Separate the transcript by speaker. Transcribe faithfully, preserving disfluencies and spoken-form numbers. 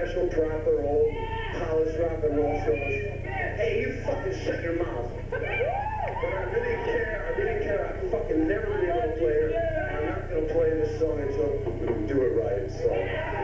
Speaker 1: professional, proper, old, polished rock and roll shows. Hey, you fucking shut your mouth. But I really care, I really care. I fucking never been able to play it. I'm not going to play this song until we do it right, so...